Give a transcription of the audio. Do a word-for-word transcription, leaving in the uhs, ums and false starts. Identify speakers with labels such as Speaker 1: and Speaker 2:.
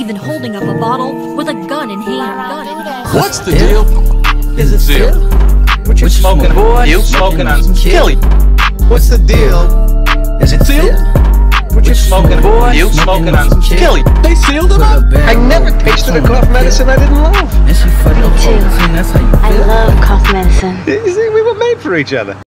Speaker 1: even holding up a bottle with a gun in hand.
Speaker 2: What's the deal?
Speaker 3: Is it
Speaker 2: Deal?
Speaker 3: What you smoking, boy?
Speaker 2: You smoking on some Kelly?
Speaker 3: What's the deal? Is it
Speaker 2: Seal?
Speaker 3: What you smoking, boy?
Speaker 2: You smoking on some Kelly? They sealed them up?
Speaker 3: I never tasted a cough medicine I didn't love.
Speaker 4: Me too. I love cough medicine.
Speaker 3: You see, we were made for each other.